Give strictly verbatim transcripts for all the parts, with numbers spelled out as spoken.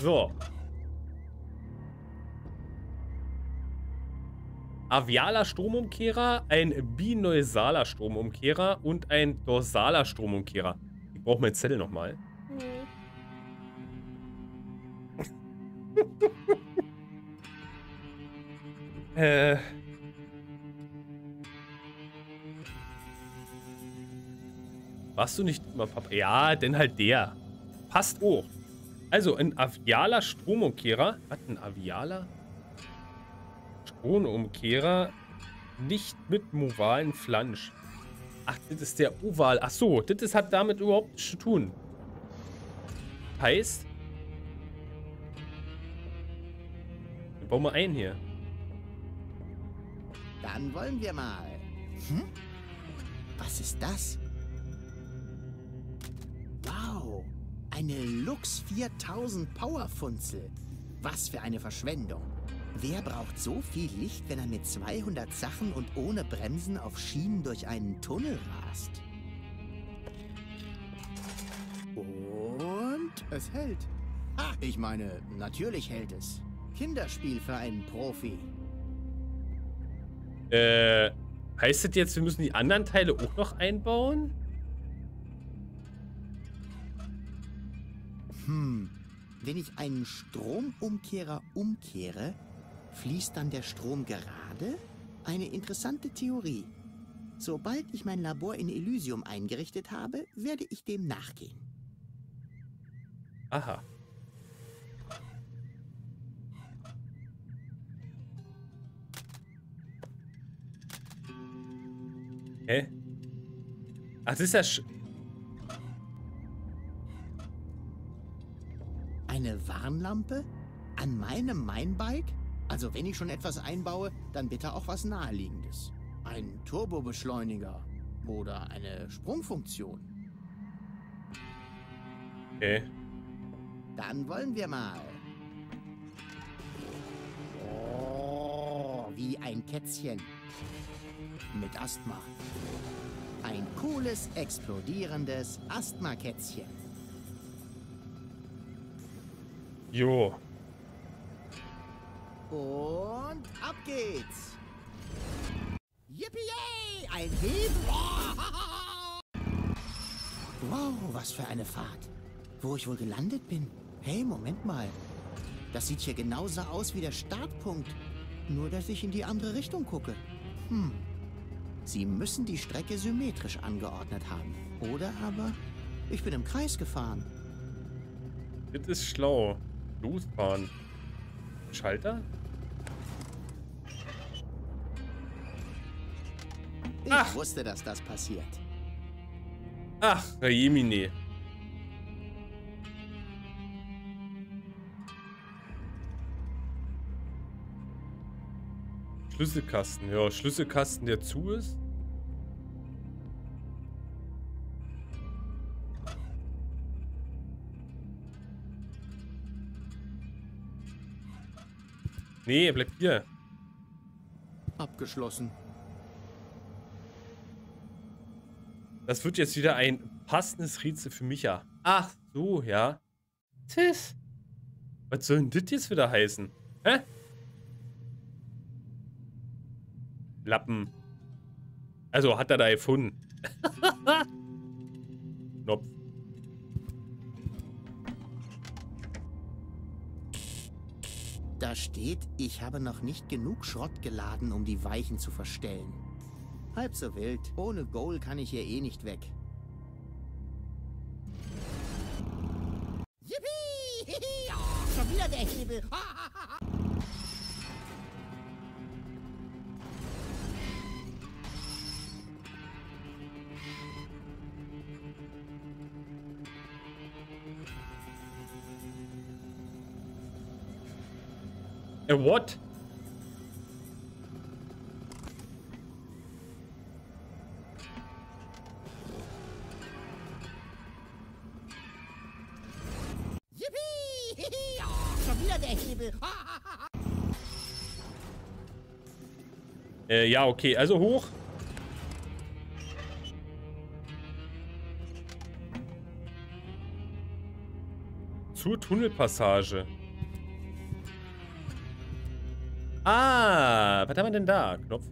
So. Avialer Stromumkehrer, ein bineusaler Stromumkehrer und ein dorsaler Stromumkehrer. Ich brauche meinen Zettel nochmal. Hm. äh. Warst du nicht immer Papa? Ja, denn halt der. Passt auch. Also, ein avialer Stromumkehrer. Was, ein avialer Stromumkehrer? Nicht mit movalen Flansch. Ach, das ist der Oval. Ach so, das hat damit überhaupt nichts zu tun. Heißt, wir bauen mal ein hier. Dann wollen wir mal. Hm? Was ist das? Wow, eine Lux viertausend Powerfunzel. Was für eine Verschwendung. Wer braucht so viel Licht, wenn er mit zweihundert Sachen und ohne Bremsen auf Schienen durch einen Tunnel rast? Und es hält. Ah, ich meine, natürlich hält es. Kinderspiel für einen Profi. Äh, heißt das jetzt, wir müssen die anderen Teile auch noch einbauen? Hm, wenn ich einen Stromumkehrer umkehre, fließt dann der Strom gerade? Eine interessante Theorie. Sobald ich mein Labor in Elysium eingerichtet habe, werde ich dem nachgehen. Aha. Hä? Ach, das ist ja... Sch Eine Warnlampe? An meinem Minebike? Also wenn ich schon etwas einbaue, dann bitte auch was Naheliegendes. Ein Turbobeschleuniger oder eine Sprungfunktion. Okay. Dann wollen wir mal. Oh, wie ein Kätzchen. Mit Asthma. Ein cooles, explodierendes Asthma-Kätzchen. Jo. Und ab geht's. Yippie! Ein Heben. Wow, was für eine Fahrt. Wo ich wohl gelandet bin? Hey, Moment mal. Das sieht hier genauso aus wie der Startpunkt. Nur, dass ich in die andere Richtung gucke. Hm. Sie müssen die Strecke symmetrisch angeordnet haben. Oder aber, ich bin im Kreis gefahren. Das ist schlau. Losfahren. Schalter? Ich Ach. wusste, dass das passiert. Ach, Jemine. Schlüsselkasten. Ja, Schlüsselkasten, der zu ist. Nee, bleib hier. Abgeschlossen. Das wird jetzt wieder ein passendes Rätsel für Micha. Ach so, ja. Tis. Was soll denn das jetzt wieder heißen? Hä? Lappen. Also hat er da gefunden. Knopf. Da steht, ich habe noch nicht genug Schrott geladen, um die Weichen zu verstellen. Halb so wild. Ohne Goal kann ich hier eh nicht weg. Yippie! Oh, schon wieder der Hebel. A what? Yippie! Oh, schon wieder der Hebel. Äh, ja, okay. Also hoch. zur Tunnelpassage. Ah, was haben wir denn da? Knopf.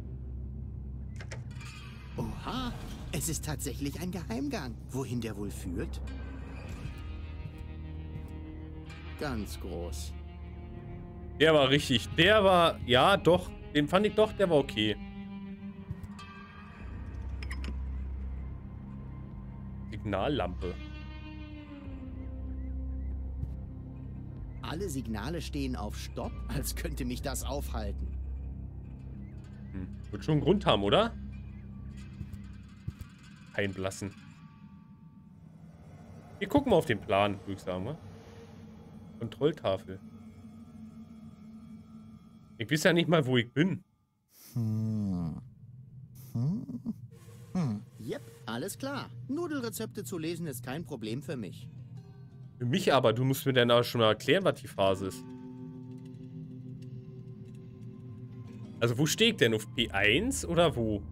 Oha, es ist tatsächlich ein Geheimgang. Wohin der wohl führt? Ganz groß. Der war richtig. Der war, ja, doch. Den fand ich doch, der war okay. Signallampe. Alle Signale stehen auf Stopp, als könnte mich das aufhalten. Hm. Wird schon einen Grund haben, oder? Einblassen. Wir gucken mal auf den Plan, würde ich sagen, wa? Kontrolltafel. Ich weiß ja nicht mal, wo ich bin. Hm. Hm. Hm. Yep, alles klar. Nudelrezepte zu lesen ist kein Problem für mich. Für mich aber, du musst mir dann auch schon mal erklären, was die Phase ist. Also wo stehe ich denn? Auf P eins oder wo?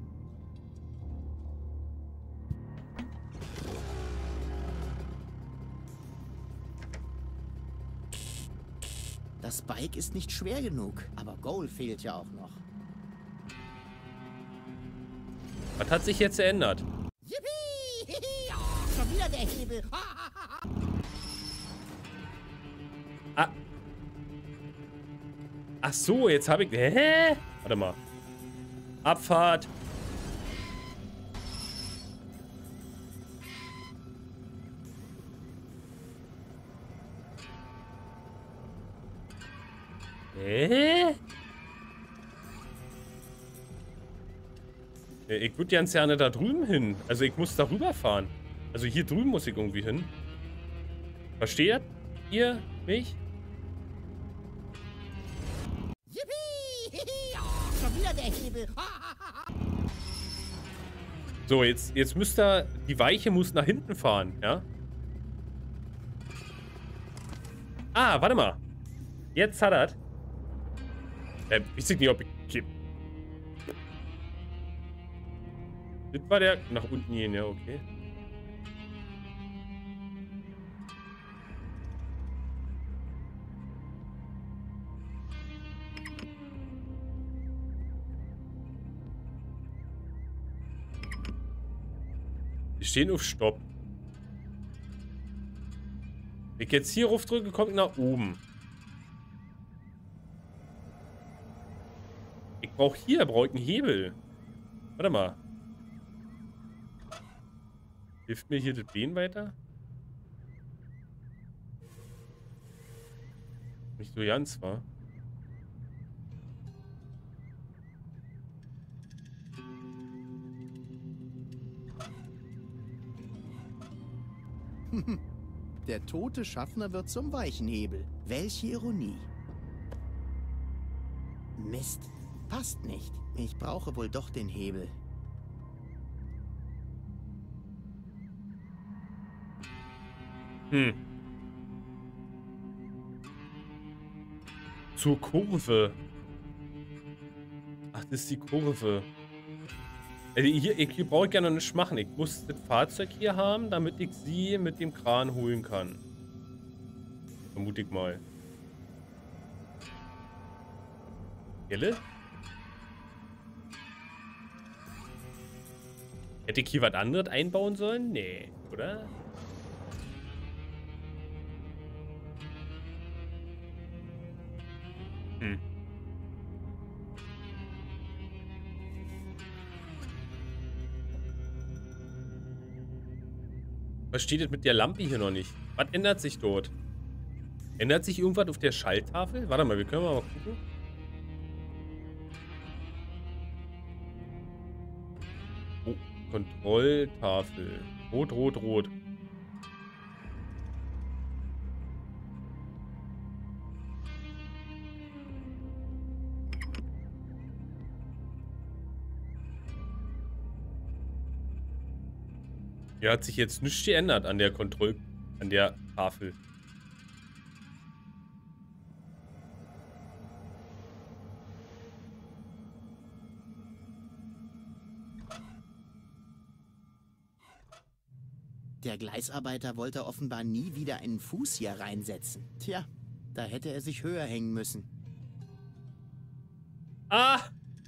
Das Bike ist nicht schwer genug, aber Goal fehlt ja auch noch. Was hat sich jetzt geändert? Yippie! Oh, schon wieder der Hebel. Ah. Ach so, jetzt habe ich... Hä? Warte mal. Abfahrt. Hä? Ich würde ganz gerne da drüben hin. Also ich muss da rüberfahren. Also hier drüben muss ich irgendwie hin. Versteht ihr mich? Yippie! Oh, schon wieder der Hebel. So, jetzt, jetzt müsst ihr... Die Weiche muss nach hinten fahren, ja? Ah, warte mal. Jetzt hat er... Äh, ich weiß nicht, ob ich... Okay. Das war der... Nach unten gehen, ja, okay. Wir stehen auf Stopp. Wenn ich jetzt hier rauf drücke, kommt nach oben. Ich brauche hier, brauche ich einen Hebel. Warte mal. Hilft mir hier das Bein weiter? Nicht so ganz, wa? Der tote Schaffner wird zum Weichenhebel. Welche Ironie. Mist. Passt nicht. Ich brauche wohl doch den Hebel. Hm. Zur Kurve. Ach, das ist die Kurve. Also hier, hier brauche ich ja noch nicht machen. Ich muss das Fahrzeug hier haben, damit ich sie mit dem Kran holen kann. Vermute ich mal. Gelle? Hätte ich hier was anderes einbauen sollen? Nee, oder? Hm. Was steht jetzt mit der Lampe hier noch nicht? Was ändert sich dort? Ändert sich irgendwas auf der Schalttafel? Warte mal, wir können mal gucken. Oh, Kontrolltafel. Rot, rot, rot. Hier hat sich jetzt nichts geändert an der Kontroll... an der Tafel. Der Gleisarbeiter wollte offenbar nie wieder einen Fuß hier reinsetzen. Tja, da hätte er sich höher hängen müssen. Ah!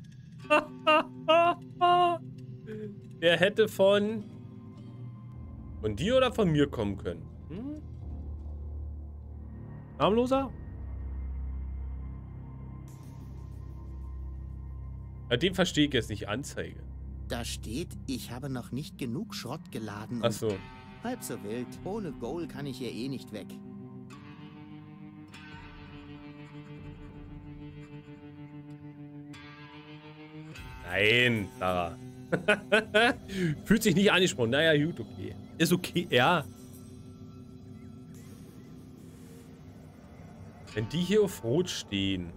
Der hätte von... Von dir oder von mir kommen können. Hm? Harmloser? Ja, den verstehe ich jetzt nicht. Anzeige. Da steht, ich habe noch nicht genug Schrott geladen. Ach so. Halb so wild. Ohne Goal kann ich hier eh nicht weg. Nein, Sarah. Fühlt sich nicht angesprochen. Naja, gut, okay. Ist okay, ja. Wenn die hier auf Rot stehen.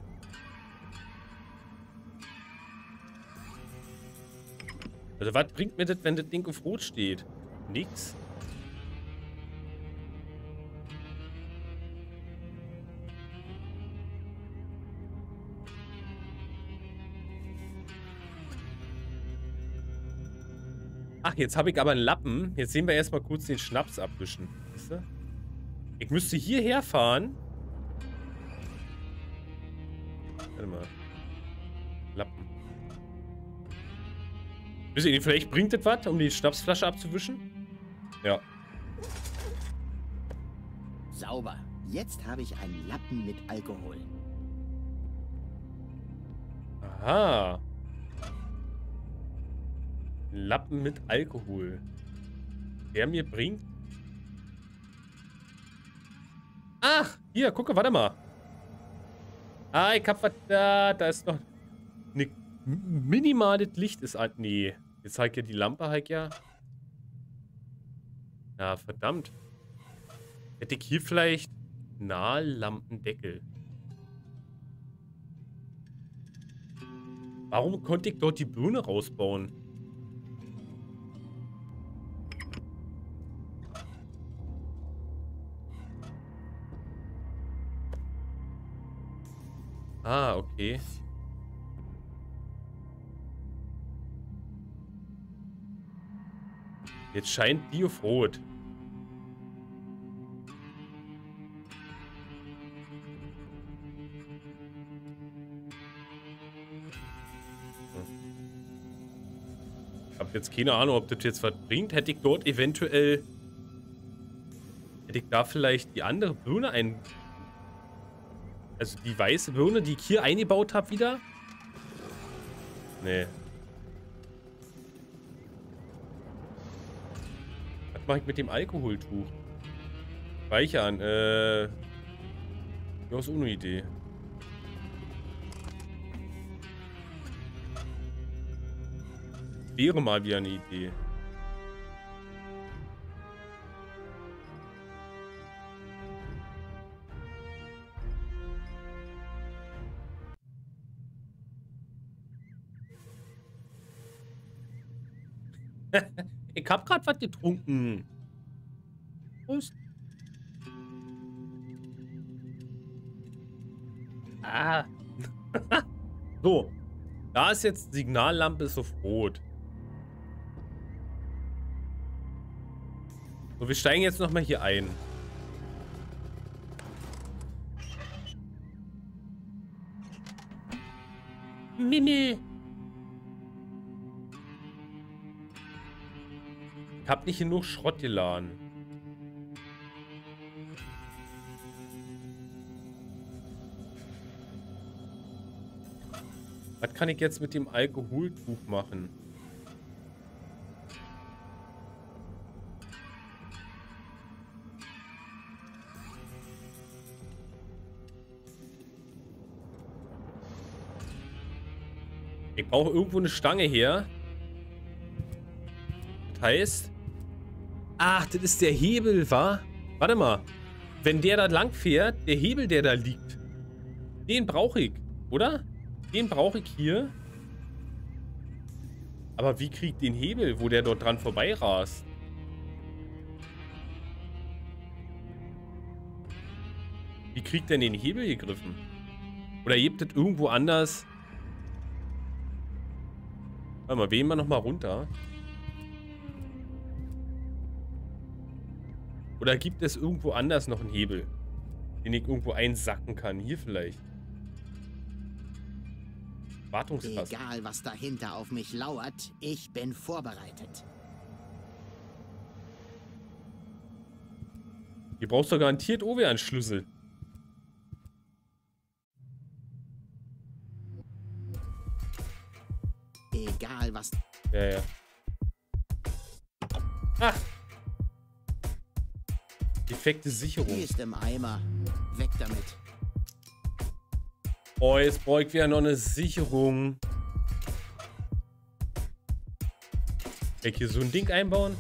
Also was bringt mir das, wenn das Ding auf Rot steht? Nix. Ach, jetzt habe ich aber einen Lappen. Jetzt sehen wir erstmal kurz den Schnaps abwischen. Weißt du? Ich müsste hierher fahren. Warte mal. Lappen. Wisst ihr, vielleicht bringt das was, um die Schnapsflasche abzuwischen? Ja. Sauber. Jetzt habe ich einen Lappen mit Alkohol. Aha. Lappen mit Alkohol. Der mir bringt... Ach, hier, gucke, warte mal. Ah, ich hab was da. Da ist noch... Ne, minimales Licht ist an... Nee. Jetzt zeigt ja die Lampe halt ja... Ja, verdammt. Hätte ich hier vielleicht... Nahlampendeckel. Warum konnte ich dort die Birne rausbauen? Ah, okay. Jetzt scheint die auf Rot. Ich habe jetzt keine Ahnung, ob das jetzt was bringt. Hätte ich dort eventuell... Hätte ich da vielleicht die andere Birne ein... Also die weiße Birne, die ich hier eingebaut habe wieder? Nee. Was mache ich mit dem Alkoholtuch? Speichern, äh... Ja, ist auch eine Idee. Wäre mal wieder eine Idee. Ich hab grad was getrunken. Prost. Ah. So. Da ist jetzt Signallampe ist auf Rot. So, wir steigen jetzt nochmal hier ein. Mimi. Ich hab nicht genug Schrott geladen. Was kann ich jetzt mit dem Alkoholtuch machen? Ich brauche irgendwo eine Stange her. Das heißt... Ach, das ist der Hebel, wa? Warte mal. Wenn der da lang fährt, der Hebel, der da liegt, den brauche ich, oder? Den brauche ich hier. Aber wie kriege ich den Hebel, wo der dort dran vorbeirast? Wie kriegt denn den Hebel gegriffen? Oder hebt das irgendwo anders? Warte mal, wählen wir nochmal runter. Oder gibt es irgendwo anders noch einen Hebel, den ich irgendwo einsacken kann? Hier vielleicht. Wartungskasten. Egal, was dahinter auf mich lauert, ich bin vorbereitet. Hier brauchst du garantiert O W einen Schlüssel. Egal, was... Ja, ja. Ach! Defekte Sicherung. Die ist im Eimer. Weg damit. Oh, jetzt brauche ich wieder noch eine Sicherung. Kann ich hier so ein Ding einbauen?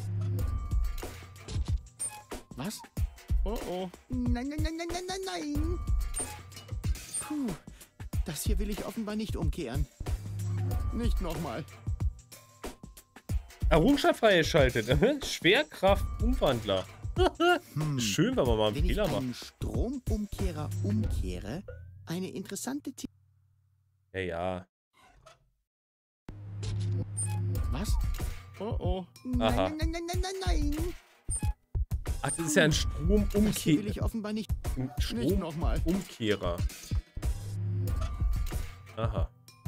Was? Oh, oh. Nein, nein, nein, nein, nein, nein, nein. Puh, das hier will ich offenbar nicht umkehren. Nicht nochmal. Errungenschaft freigeschaltet. Schwerkraft-Umwandler. Hm. Schön, wenn man mal einen Wenn ich Fehler einen macht. Stromumkehrer umkehre, eine interessante... The Ja, ja. Was? Oh, oh. Nein, Aha. nein, nein, nein, nein, nein, nein. Ach, das ist ja ein Das hier will Stromumkehrer. ich offenbar nicht... Ein Nicht nochmal. Stromumkehrer. Aha.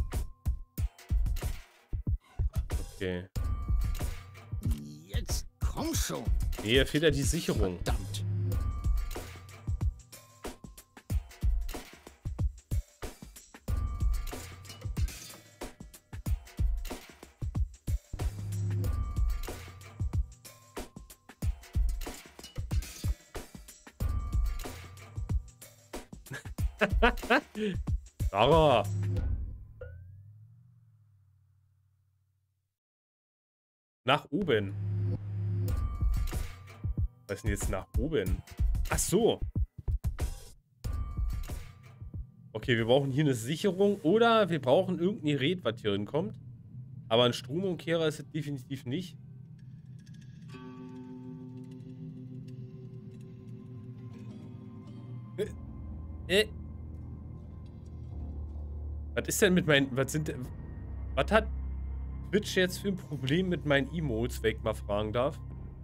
Okay. Jetzt komm schon. Nee, hier fehlt ja die Sicherung. Verdammt. Sarah. Nach oben. Was ist denn jetzt nach oben? Ach so. Okay, wir brauchen hier eine Sicherung oder wir brauchen irgendein Gerät, was hier hinkommt. Aber ein Stromumkehrer ist es definitiv nicht. Äh. äh. Was ist denn mit meinen... Was sind denn... Was hat Twitch jetzt für ein Problem mit meinen Emotes, wenn ich mal fragen darf?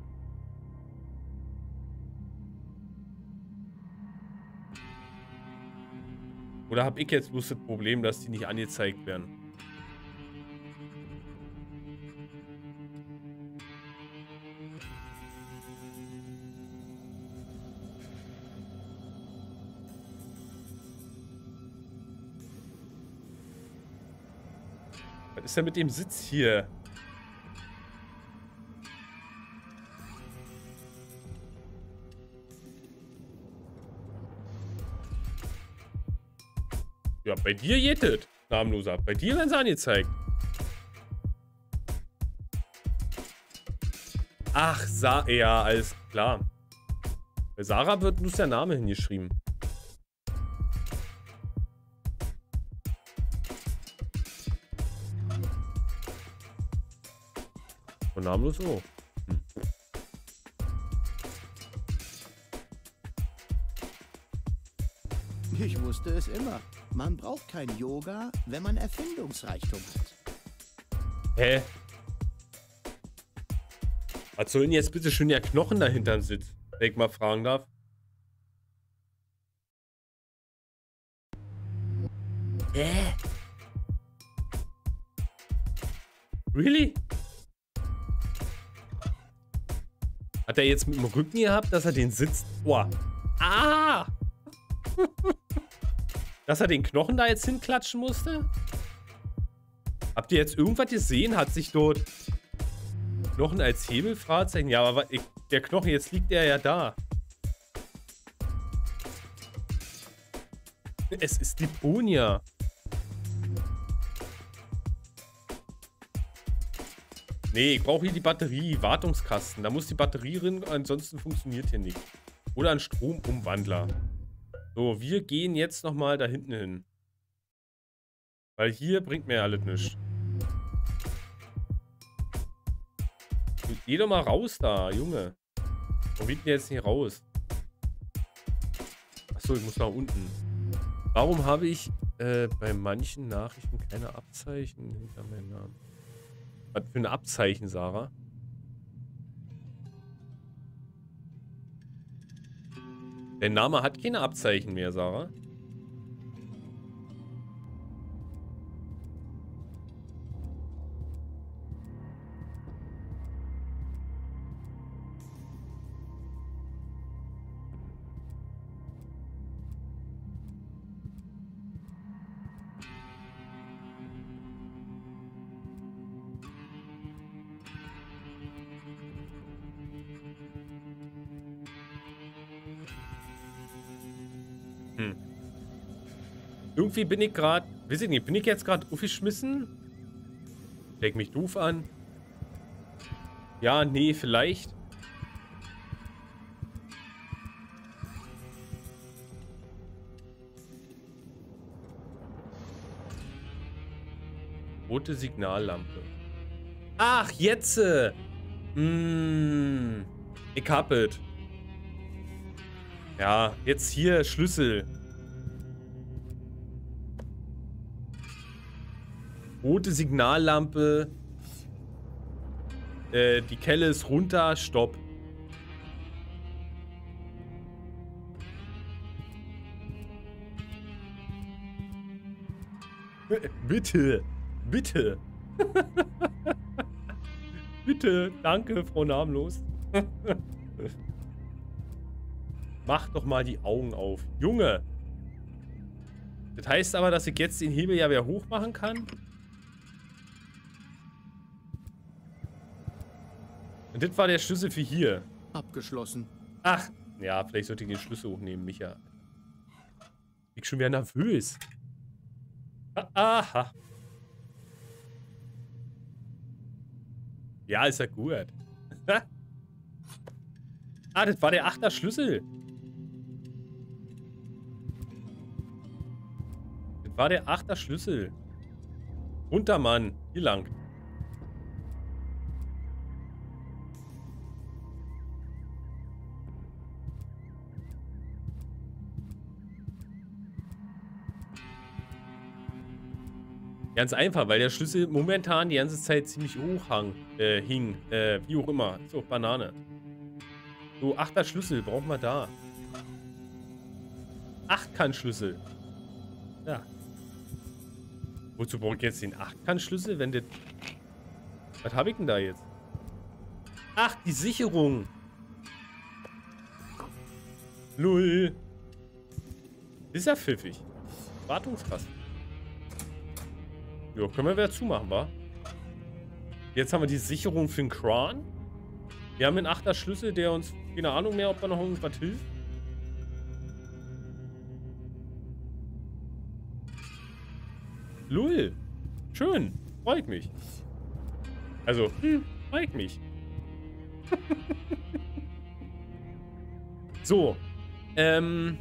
Oder habe ich jetzt bloß das Problem, dass die nicht angezeigt werden? Was ist denn mit dem Sitz hier? Ja, bei dir geht es, namenloser. Bei dir werden sie angezeigt. Ach, Sa ja, alles klar. Bei Sarah wird bloß der Name hingeschrieben. Und namenlos so. Hm. Ich wusste es immer. Man braucht kein Yoga, wenn man Erfindungsreichtum hat. Hä? Was soll denn jetzt bitte schön der Knochen dahinter sitzt, wenn ich mal fragen darf? Hä? Really? Hat er jetzt mit dem Rücken gehabt, dass er den sitzt? Boah. Ah! Dass er den Knochen da jetzt hinklatschen musste? Habt ihr jetzt irgendwas gesehen? Hat sich dort Knochen als Hebel? Fragezeichen. Ja, aber ich, der Knochen, jetzt liegt er ja da. Es ist Deponia. Nee, ich brauche hier die Batterie, Wartungskasten. Da muss die Batterie drin, ansonsten funktioniert hier nicht. Oder ein Stromumwandler. So, wir gehen jetzt nochmal da hinten hin. Weil hier bringt mir ja alles nichts. Geh doch mal raus da, Junge. Warum geht denn jetzt nicht raus? Achso, ich muss nach unten. Warum habe ich äh, bei manchen Nachrichten keine Abzeichen hinter meinem Namen? Was für ein Abzeichen, Sarah? Dein Name hat keine Abzeichen mehr, Sarah. Hm. Irgendwie bin ich gerade, weiß ich nicht, bin ich jetzt gerade aufgeschmissen? Leg mich doof an. Ja, nee, vielleicht. Rote Signallampe. Ach, jetzt! Äh. Mm, ich hab es. Ja, jetzt hier Schlüssel. Rote Signallampe. Äh, die Kelle ist runter. Stopp. Bitte. Bitte. Bitte. Danke, Frau Namenlos. Mach doch mal die Augen auf. Junge. Das heißt aber, dass ich jetzt den Hebel ja wieder hoch machen kann. Und das war der Schlüssel für hier. Abgeschlossen. Ach. Ja, vielleicht sollte ich den Schlüssel hochnehmen, Micha. Ich bin schon wieder nervös. Aha. Ja, ist ja gut. Ah, das war der achter Schlüssel. Das war der achter Schlüssel. Runter, Mann. Hier lang. Ganz einfach, weil der Schlüssel momentan die ganze Zeit ziemlich hoch hang, äh, hing. Äh, wie auch immer. So, Banane. So, achter Schlüssel brauchen wir da. Achtkantschlüssel. Ja. Wozu brauche ich jetzt den Achtkantschlüssel, wenn das... Was habe ich denn da jetzt? Ach, die Sicherung. Lull. Ist ja pfiffig. Wartungskasten. Jo, können wir wieder zumachen, wa? Jetzt haben wir die Sicherung für den Kran. Wir haben einen achter Schlüssel, der uns... Keine Ahnung mehr, ob da noch irgendwas hilft. Lull. Schön. Freut mich. Also, hm, freut mich. So. Ähm...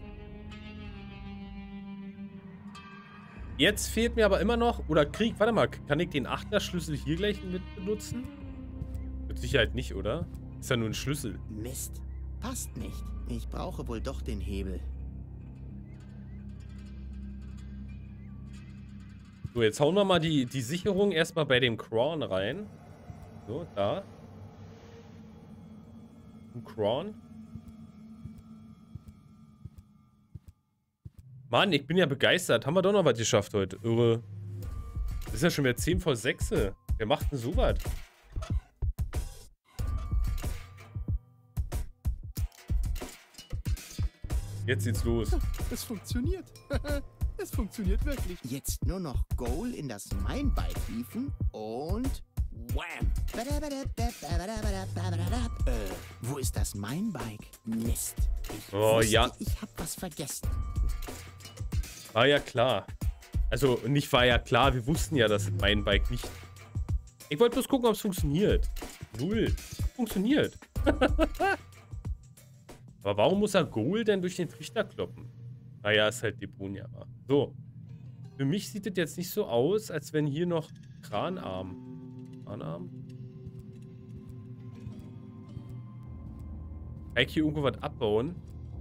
Jetzt fehlt mir aber immer noch, oder Krieg, warte mal, kann ich den Achterschlüssel hier gleich mit benutzen? Mit Sicherheit nicht, oder? Ist ja nur ein Schlüssel. Mist, passt nicht. Ich brauche wohl doch den Hebel. So, jetzt hauen wir mal die, die Sicherung erstmal bei dem Cron rein. So, da. Ein Cron. Mann, ich bin ja begeistert. Haben wir doch noch was geschafft heute. Irre. Das ist ja schon wieder zehn vor sechs. Wer macht denn so was? Jetzt geht's los. Es funktioniert. Es funktioniert wirklich. Jetzt nur noch Goal in das Mindbike hieven und wham! Äh, wo ist das Mindbike? Mist. Ich Oh, wusste, ja. ich hab was vergessen. War ja klar. Also, nicht war ja klar, wir wussten ja, dass mein Bike nicht... Ich wollte bloß gucken, ob es funktioniert. Null. Funktioniert. Aber warum muss er Goal denn durch den Trichter kloppen? Naja, ist halt Deponia. So. Für mich sieht das jetzt nicht so aus, als wenn hier noch Kranarm. Kranarm? Kann ich hier irgendwo was abbauen?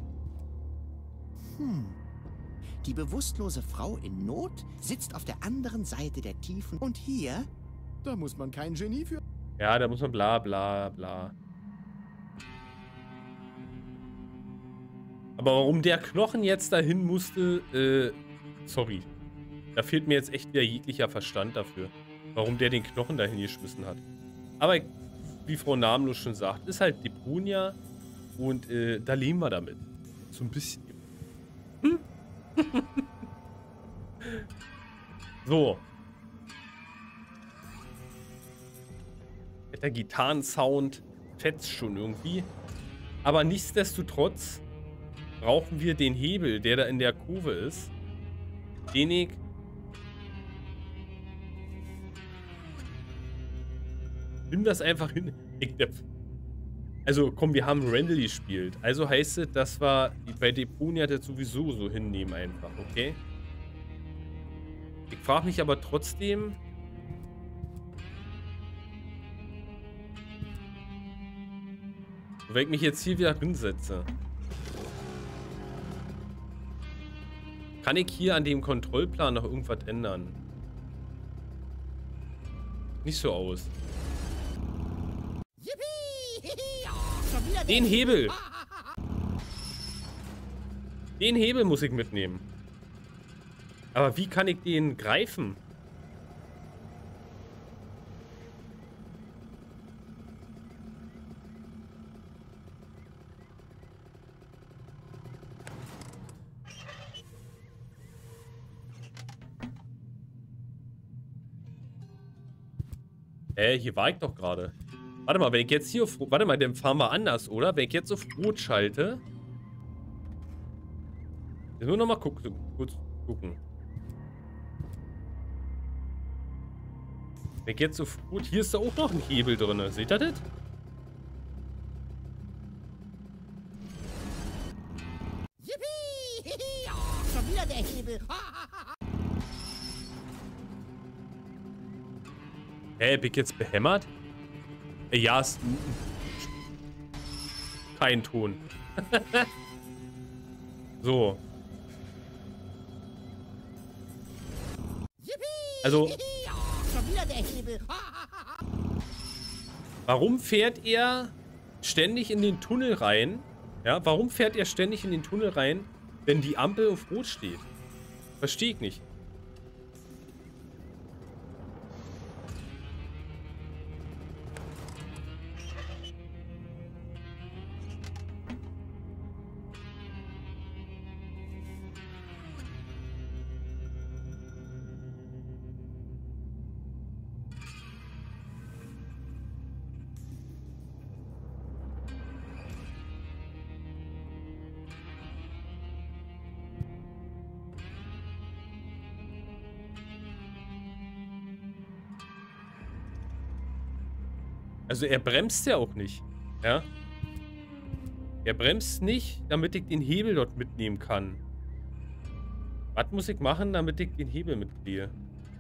Hm. Die bewusstlose Frau in Not sitzt auf der anderen Seite der Tiefen. Und hier... Da muss man kein Genie für. Ja, da muss man bla bla bla. Aber warum der Knochen jetzt dahin musste, äh, sorry. Da fehlt mir jetzt echt wieder jeglicher Verstand dafür. Warum der den Knochen dahin geschmissen hat. Aber wie Frau Namenlos schon sagt, ist halt Deponia und äh, da leben wir damit. So ein bisschen. Hm? So. Der Gitarrensound fetzt schon irgendwie. Aber nichtsdestotrotz brauchen wir den Hebel, der da in der Kurve ist. Den ich nimm das einfach hin. Ich, also komm, wir haben Randall gespielt. Also heißt es, dass wir bei Deponia das sowieso so hinnehmen einfach, okay? Ich frage mich aber trotzdem... Wenn ich mich jetzt hier wieder hinsetze. Kann ich hier an dem Kontrollplan noch irgendwas ändern? Nicht so aus. Den Hebel! Den Hebel muss ich mitnehmen. Aber wie kann ich den greifen? Äh, hier war ich doch gerade. Warte mal, wenn ich jetzt hier auf... Warte mal, dann fahren wir anders, oder? Wenn ich jetzt auf Rot schalte... Jetzt nur noch mal gucken, kurz gucken. Wenn ich jetzt auf Rot... Hier ist da auch noch ein Hebel drin. Seht ihr das? Yippie! Schon wieder der Hebel. Hä, bin ich jetzt behämmert? Äh, ja, ist... Kein Ton. So. Also... Schon wieder der Hebel. Warum fährt er ständig in den Tunnel rein? Ja, warum fährt er ständig in den Tunnel rein, wenn die Ampel auf Rot steht? Verstehe ich nicht. Also er bremst ja auch nicht, ja. Er bremst nicht, damit ich den Hebel dort mitnehmen kann. Was muss ich machen, damit ich den Hebel mitkriege?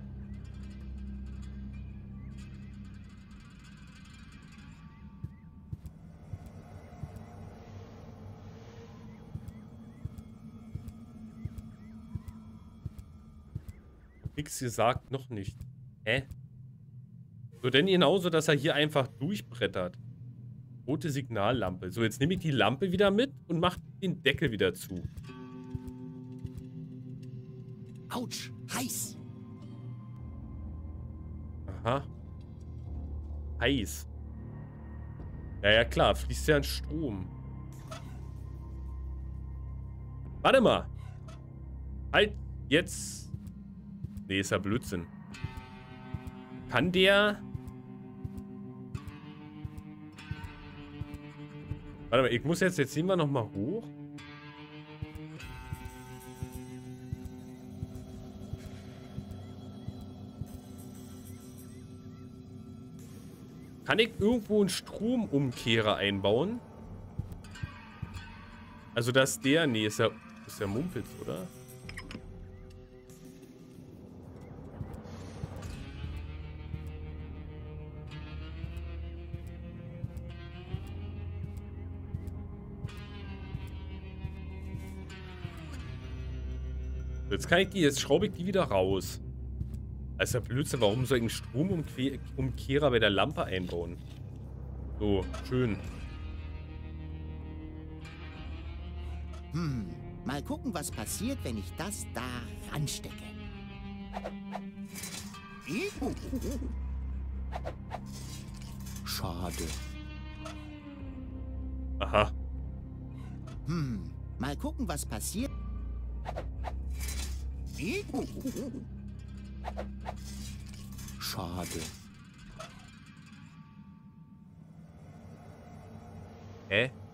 Nix gesagt, noch nicht. Hä? So, denn genauso, dass er hier einfach durchbrettert. Rote Signallampe. So, jetzt nehme ich die Lampe wieder mit und mache den Deckel wieder zu. Autsch, heiß. Aha. Heiß. Ja, ja, klar. Fließt ja ein Strom. Warte mal. Halt, jetzt. Nee, ist ja Blödsinn. Kann der... Warte mal, ich muss jetzt, jetzt sehen wir noch mal hoch. Kann ich irgendwo einen Stromumkehrer einbauen? Also, dass der... Nee, ist ja, ist ja Mumpitz, oder? Jetzt kann ich die, jetzt schraube ich die wieder raus. Also Blödsinn, warum soll ich einen Stromumkehrer bei der Lampe einbauen? So, schön. Hm, mal gucken, was passiert, wenn ich das da ranstecke. Schade. Aha. Hm, mal gucken, was passiert. Schade. Hä?